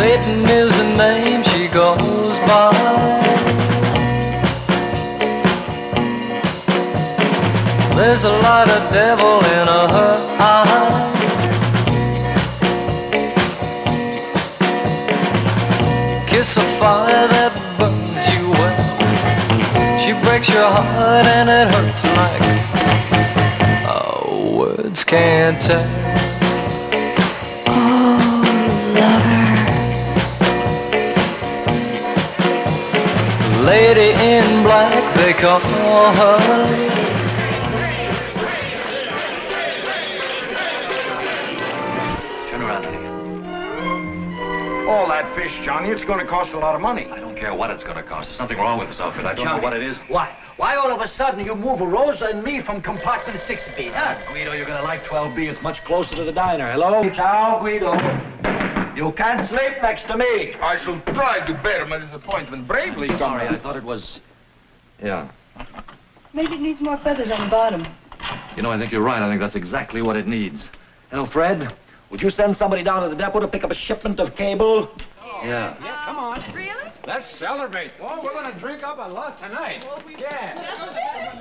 Satan is the name she goes by. There's a lot of devil in her eye. Kiss a fire that burns you well. She breaks your heart and it hurts like words can't tell. Oh, lover. Lady in black, they call her. All that fish, Johnny, it's going to cost a lot of money. I don't care what it's going to cost. There's something wrong with this outfit. I don't know what it is. Why? Why all of a sudden you move a Rosa and me from compartment 6B, huh? Guido, you're going to like 12B. It's much closer to the diner. Hello? Ciao, Guido. You can't sleep next to me. I shall try to bear my disappointment bravely, Sorry, I thought it was... Yeah. Maybe it needs more feathers on the bottom. You know, I think you're right. I think that's exactly what it needs. Hello, Fred? Would you send somebody down to the depot to pick up a shipment of cable? Oh, yeah. Yeah, come on. Really? Let's celebrate. Oh, we're going to drink up a lot tonight. Well, yeah. Just a bit.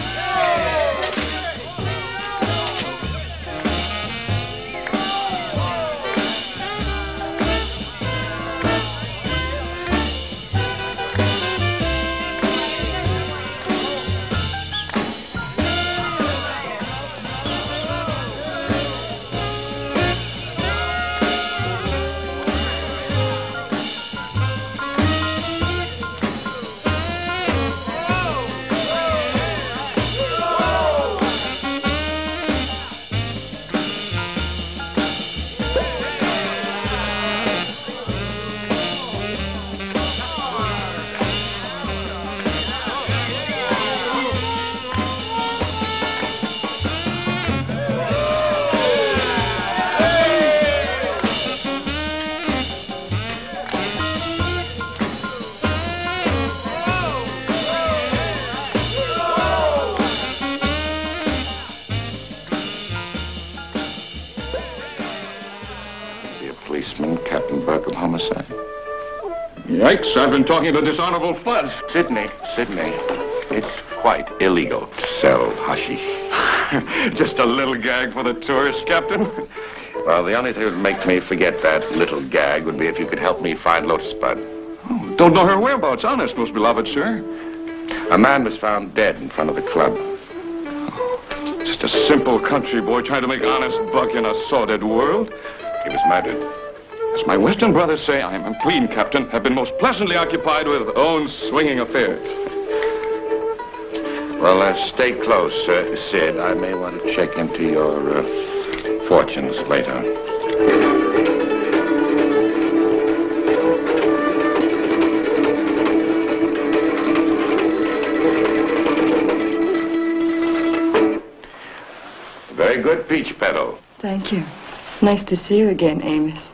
Captain Burke of homicide. Yikes, I've been talking to dishonorable Fudge. Sydney, it's quite illegal to sell hashish. Just a little gag for the tourists, Captain. Well, the only thing that would make me forget that little gag would be if you could help me find Lotus Bud. Oh, don't know her whereabouts, honest, most beloved sir. A man was found dead in front of the club. Oh, just a simple country boy trying to make honest buck in a sordid world. He was murdered. As my Western brothers say, I am clean, Captain. Have been most pleasantly occupied with own swinging affairs. Well, stay close, Sid. I may want to check into your fortunes later. Very good peach petal. Thank you. Nice to see you again, Amos.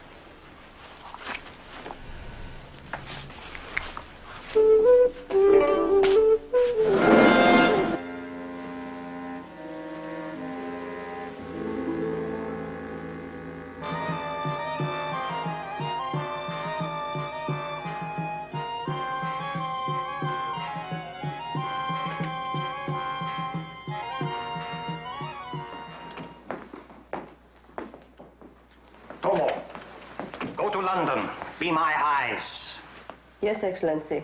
Tomo, go to London. Be my eyes. Yes, Excellency.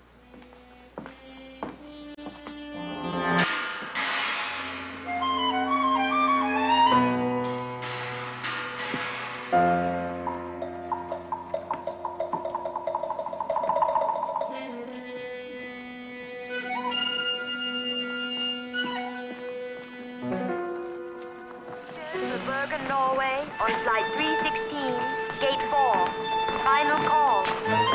Burke, Norway, on flight 316, gate 4. Final call.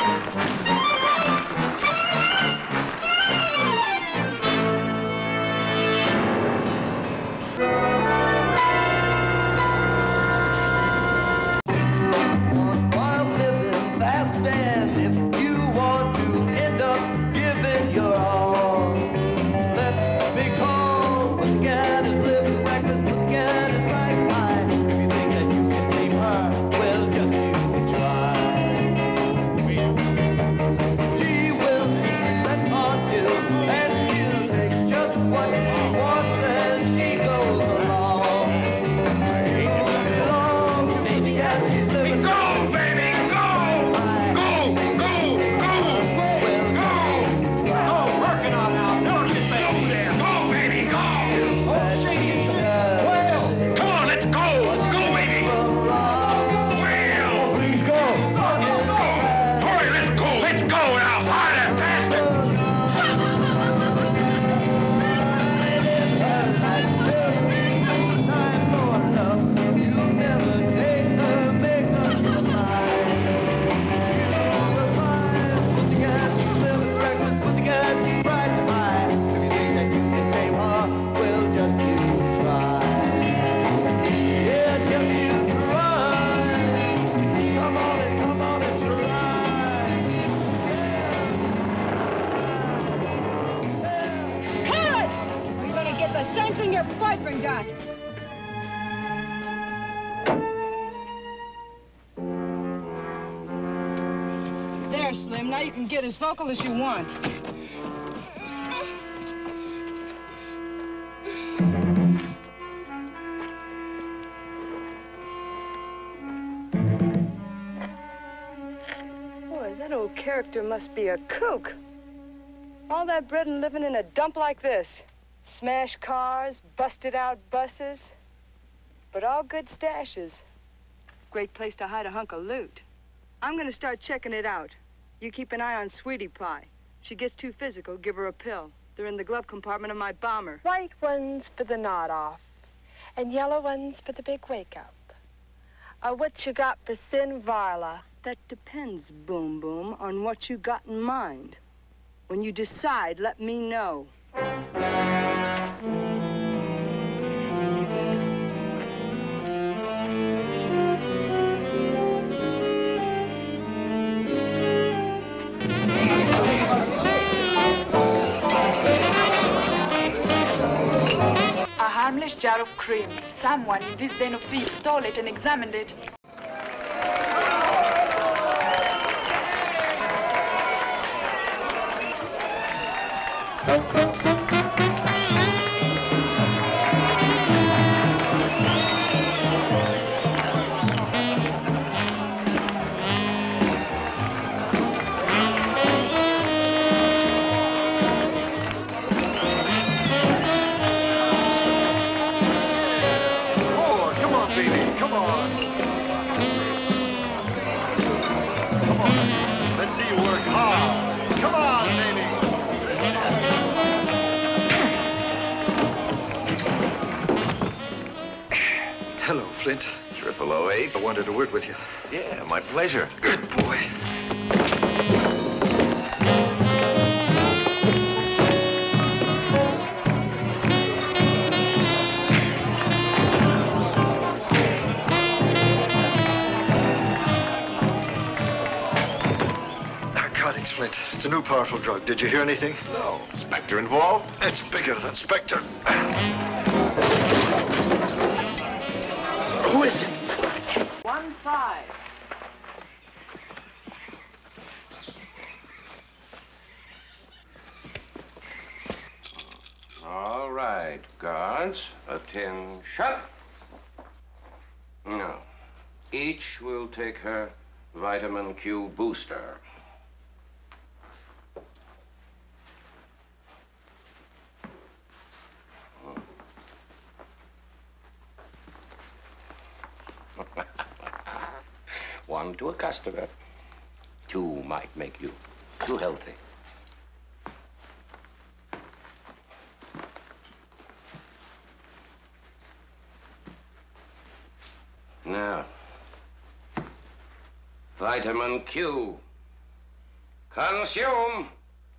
Wild living fast, and if you want to end up giving your all, let me call. Pussycat is living reckless, Pussycat is right. Why? If you think that you can tame her, well, just you try. get the same thing your boyfriend got. There, Slim. Now you can get as vocal as you want. Boy, that old character must be a kook. All that bread and living in a dump like this. Smashed cars, busted out buses, but all good stashes. Great place to hide a hunk of loot. I'm gonna start checking it out. You keep an eye on Sweetie Pie. If she gets too physical, give her a pill. They're in the glove compartment of my bomber. White ones for the nod off, and yellow ones for the big wake up. What you got for Sin Varla? That depends, Boom Boom, on what you got in mind. When you decide, let me know. A harmless jar of cream. Someone in this den of thieves stole it and examined it. Flint. 0008. I wanted to work with you. Yeah, my pleasure. Good boy. Narcotics, Flint. It's a new powerful drug. Did you hear anything? No. Spectre involved? It's bigger than Spectre. Who is it? 1-5. All right, guards, attention. Now, each will take her vitamin Q booster. One to a customer, two might make you too healthy. Now, vitamin Q, consume.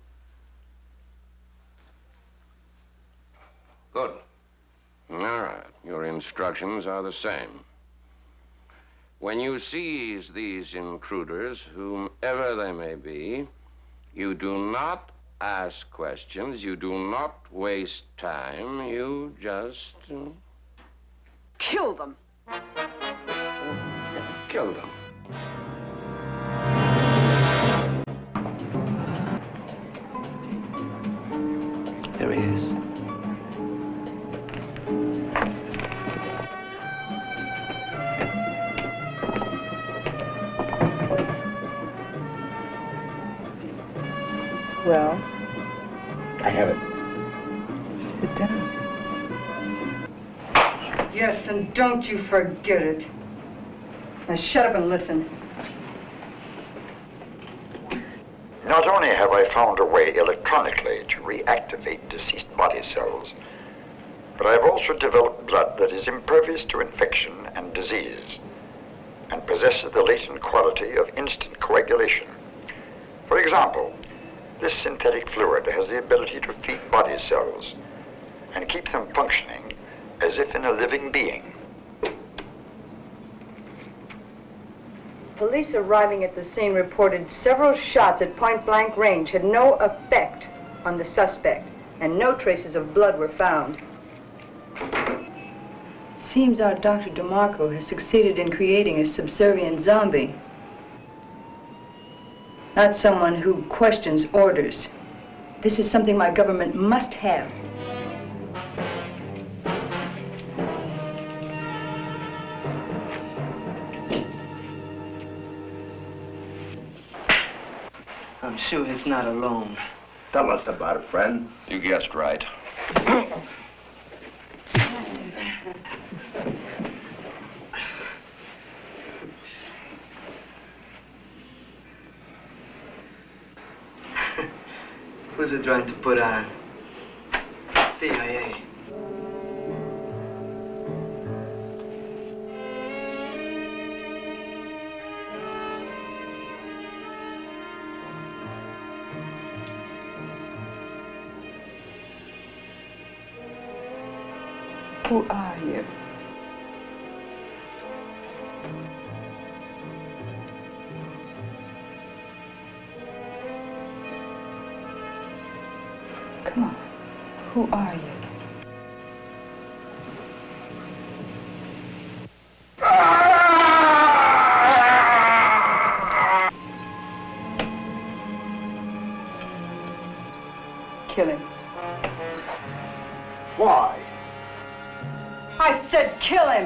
Good. All right, your instructions are the same. When you seize these intruders, whomever they may be, you do not ask questions, you do not waste time, you just... Kill them. Kill them. There he is. Well? I have it. Sit down. Yes, and don't you forget it. Now shut up and listen. Not only have I found a way electronically to reactivate deceased body cells, but I've also developed blood that is impervious to infection and disease and possesses the latent quality of instant coagulation. For example, this synthetic fluid has the ability to feed body cells and keep them functioning as if in a living being. Police arriving at the scene reported several shots at point-blank range had no effect on the suspect, and no traces of blood were found. Seems our Dr. DeMarco has succeeded in creating a subservient zombie. Not someone who questions orders. This is something my government must have. I'm sure he's not alone. Tell us about it, friend. You guessed right. Who's it trying to put on? CIA. Who are you? Come on. Who are you? Kill him. Why? I said kill him!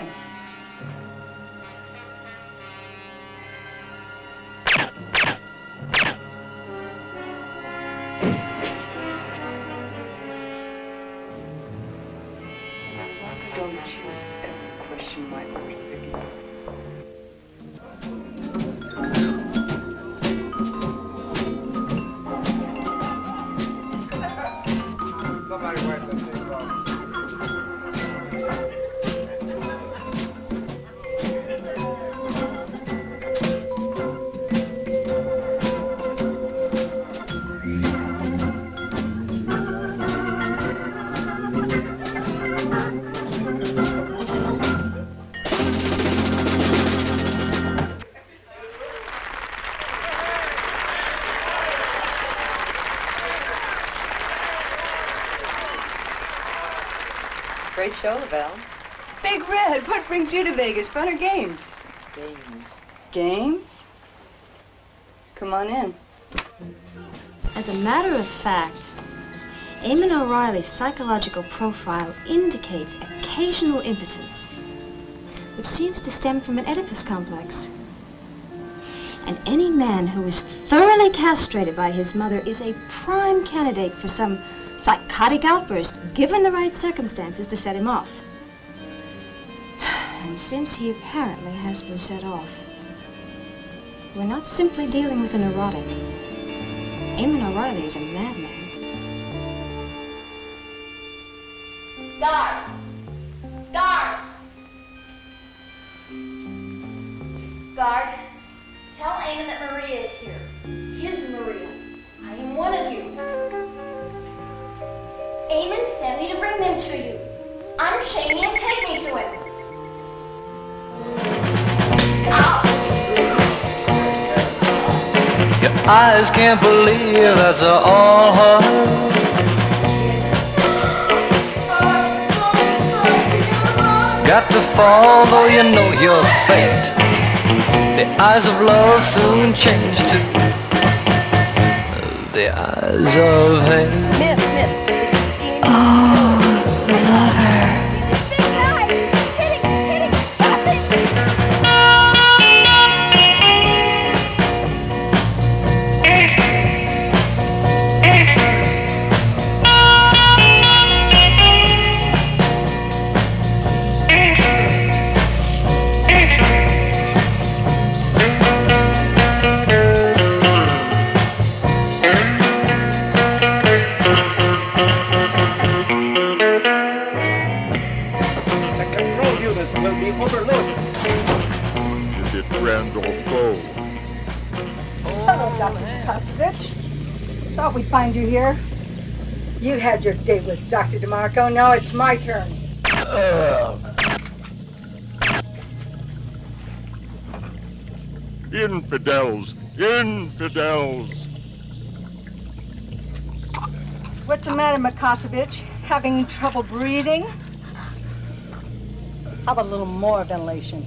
Don't you ever question my order again. Somebody wipe that thing off. Great show, Lavelle. Big Red, what brings you to Vegas? Fun or games? Games. Games? Come on in. As a matter of fact, Eamon O'Reilly's psychological profile indicates occasional impotence, which seems to stem from an Oedipus complex. And any man who is thoroughly castrated by his mother is a prime candidate for some psychotic outburst, given the right circumstances to set him off. And since he apparently has been set off, we're not simply dealing with a neurotic. Eamon O'Reilly is a madman. Guard! Guard! Guard, tell Eamon that Maria is here. His Maria. I am one of you. Eamon sent me to bring them to you. Unchain me and take me to him. Your eyes can't believe that's all her. Got to fall though you know your fate. The eyes of love soon change to the eyes of hate. Oh, lover. Is it friend or foe? Hello, Dr. Kostovich. Thought we'd find you here. You had your date with Dr. DeMarco. Now it's my turn. Infidels! Infidels! What's the matter, Mikosevich? Having trouble breathing? How about a little more ventilation?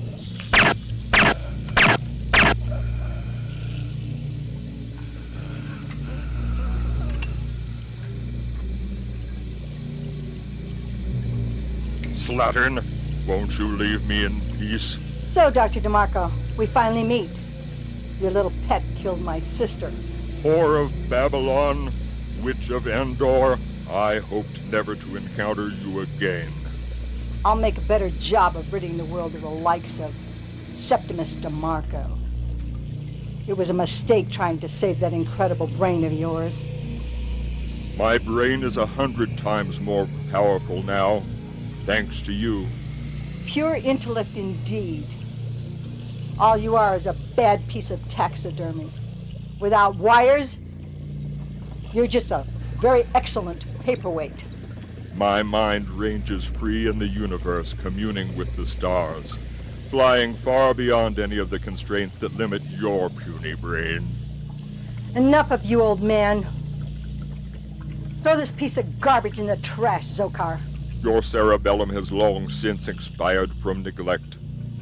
Slattern, won't you leave me in peace? So, Dr. DeMarco, we finally meet. Your little pet killed my sister. Whore of Babylon, witch of Endor, I hoped never to encounter you again. I'll make a better job of ridding the world of the likes of Septimus DeMarco. It was a mistake trying to save that incredible brain of yours. My brain is 100 times more powerful now, thanks to you. Pure intellect indeed. All you are is a bad piece of taxidermy. Without wires, you're just a very excellent paperweight. My mind ranges free in the universe, communing with the stars, flying far beyond any of the constraints that limit your puny brain. Enough of you, old man. Throw this piece of garbage in the trash, Zokar. Your cerebellum has long since expired from neglect.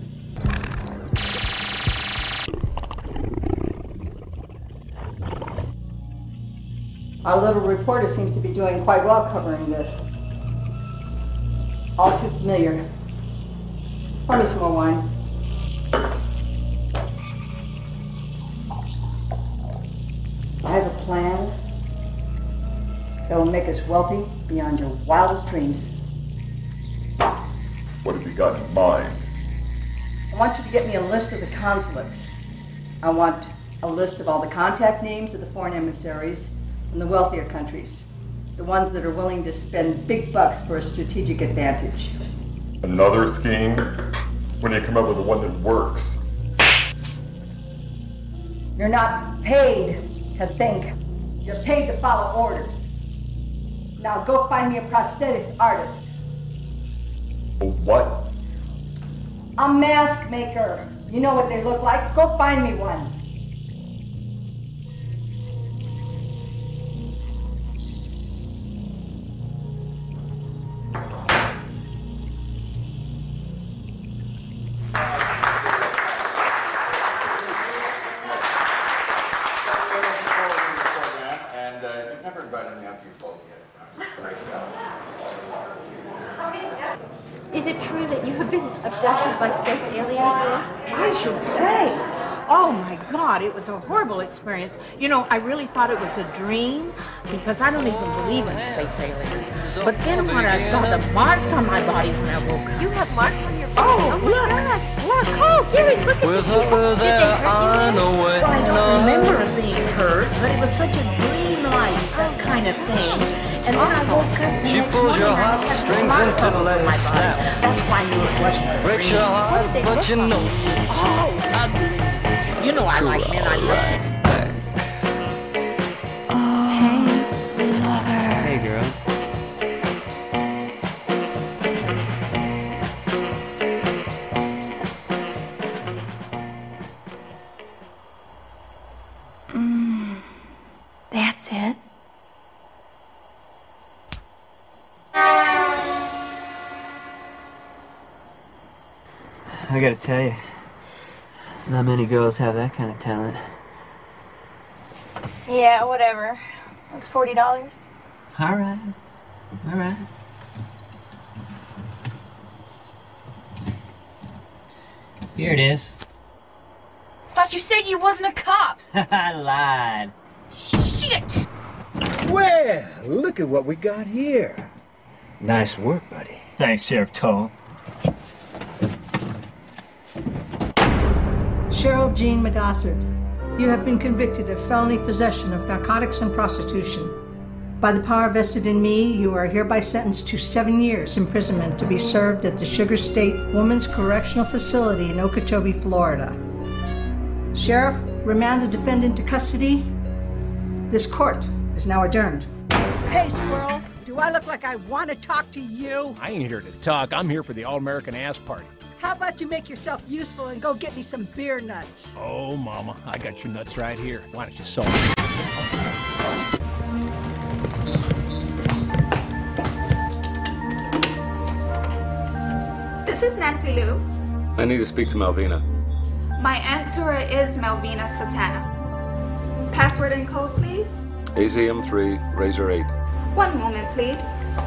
Our little reporter seems to be doing quite well covering this. All too familiar. Pour me some more wine. I have a plan that will make us wealthy beyond your wildest dreams. What have you got in mind? I want you to get me a list of the consulates. I want a list of all the contact names of the foreign emissaries from the wealthier countries, the ones that are willing to spend big bucks for a strategic advantage. Another scheme? When you come up with the one that works? You're not paid to think. You're paid to follow orders. Now go find me a prosthetics artist. A what? A mask maker. You know what they look like? Go find me one. Is it true that you have been abducted by space aliens, Louis? I should say. Oh my God, it was a horrible experience. You know, I really thought it was a dream because I don't even believe in space aliens. But then when I saw the marks on my body when I woke up. You have marks on your face? Oh, look. Look. Oh, Gary, look at this. Over there, I know it. Well, I don't remember it being hers, but it was such a dream-like kind of thing. And then I woke up the She next pulls your morning, I had heartstrings marks instead of all over letting my it body. snap. That's why I knew it wasn't a dream. Breaks your heart, but you know. Oh, ugly. You know I like men. I love it. Oh, we love her. Hey, girl. That's it. I gotta tell you, not many girls have that kind of talent. Yeah, whatever. That's $40. All right. All right. Here it is. Thought you said you wasn't a cop. I lied. Shit! Well, look at what we got here. Nice work, buddy. Thanks, Sheriff Tomo. Cheryl Jean McGossard, you have been convicted of felony possession of narcotics and prostitution. By the power vested in me, you are hereby sentenced to 7 years imprisonment to be served at the Sugar State Women's Correctional Facility in Okeechobee, Florida. Sheriff, remand the defendant to custody. This court is now adjourned. Hey, Squirrel, do I look like I want to talk to you? I ain't here to talk. I'm here for the All-American Ass Party. How about you make yourself useful and go get me some beer nuts? Oh, Mama, I got your nuts right here. Why don't you salt me? This is Nancy Liu. I need to speak to Malvina. My Aunt Tura is Malvina Satana. Password and code, please. AZM3, Razor 8. One moment, please.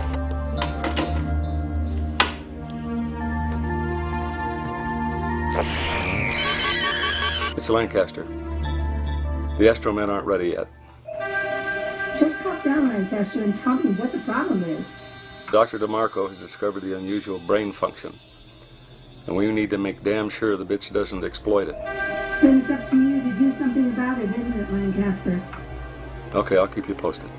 It's Lancaster. The Astro men aren't ready yet. Just talk down, Lancaster, and tell me what the problem is. Dr. DeMarco has discovered the unusual brain function. And we need to make damn sure the bitch doesn't exploit it. Then it's up to you to do something about it, isn't it, Lancaster? Okay, I'll keep you posted.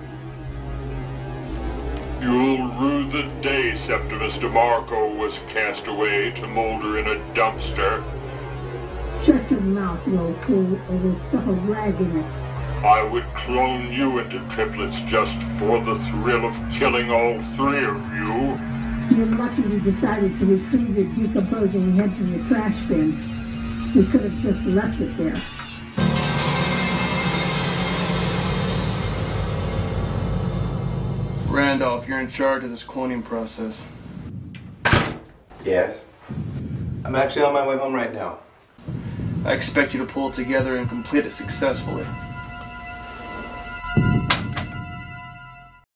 You'll rue the day Septimus DeMarco was cast away to molder in a dumpster. Shut your mouth, you old fool, or we'll stuff a rag in it. I would clone you into triplets just for the thrill of killing all three of you. You're lucky we decided to retrieve your decomposing head from the trash bin. We could have just left it there. Randolph, you're in charge of this cloning process. Yes? I'm actually on my way home right now. I expect you to pull it together and complete it successfully.